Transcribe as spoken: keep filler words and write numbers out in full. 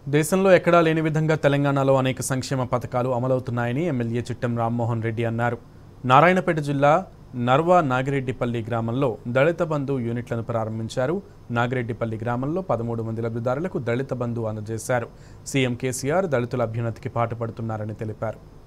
దేశంలో ఎక్కడా లేని విధంగా తెలంగాణలో అనేక సంక్షేమ పథకాలు అమలవుతున్నాయని ఎమ్మెల్యే చిట్టెం రామ్మోహన్ రెడ్డి అన్నారు. నారాయణపేట జిల్లా నర్వా నాగిరెడ్డిపల్లి గ్రామంలో దళిత బంధు యూనిట్లను ప్రారంభించారు. నాగిరెడ్డిపల్లి గ్రామంలో పదమూడు మంది లబ్ధిదారులకు దళిత బంధు అందజేశారు. సీఎం కేసీఆర్ దళితుల అభ్యున్నతికి పాటుపడుతున్నారని తెలిపారు.